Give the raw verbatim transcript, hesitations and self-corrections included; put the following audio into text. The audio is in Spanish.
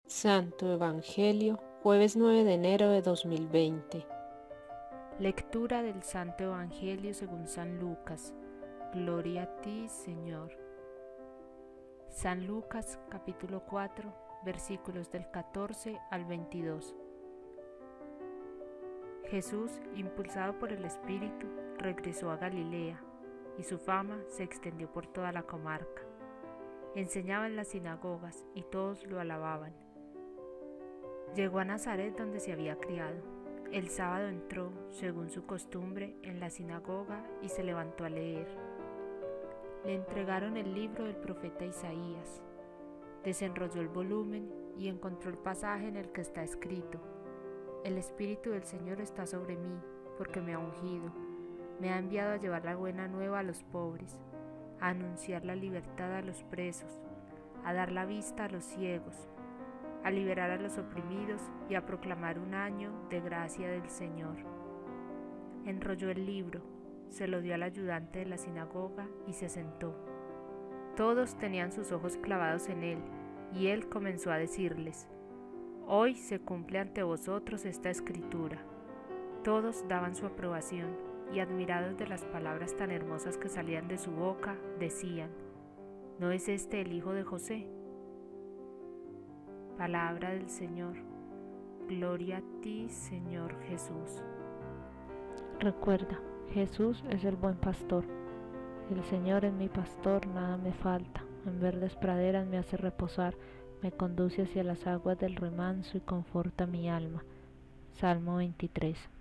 Santo Evangelio, jueves nueve de enero de dos mil veinte. Lectura del Santo Evangelio según San Lucas. Gloria a ti, Señor. San Lucas, capítulo cuatro, versículos del catorce al veintidós. Jesús, impulsado por el Espíritu, regresó a Galilea, y su fama se extendió por toda la comarca. Enseñaba en las sinagogas, y todos lo alababan. Llegó a Nazaret, donde se había criado. El sábado entró, según su costumbre, en la sinagoga y se levantó a leer. Le entregaron el libro del profeta Isaías. Desenrolló el volumen y encontró el pasaje en el que está escrito: El Espíritu del Señor está sobre mí, porque me ha ungido. Me ha enviado a llevar la buena nueva a los pobres, a anunciar la libertad a los presos, a dar la vista a los ciegos, a liberar a los oprimidos y a proclamar un año de gracia del Señor. Enrolló el libro, se lo dio al ayudante de la sinagoga y se sentó. Todos tenían sus ojos clavados en él, y él comenzó a decirles: Hoy se cumple ante vosotros esta escritura. Todos daban su aprobación, y admirados de las palabras tan hermosas que salían de su boca, decían: ¿No es este el hijo de José? Palabra del Señor. Gloria a ti, Señor Jesús. Recuerda, Jesús es el buen pastor. El Señor es mi pastor, nada me falta. En verdes praderas me hace reposar, me conduce hacia las aguas del remanso y conforta mi alma. Salmo veintitrés.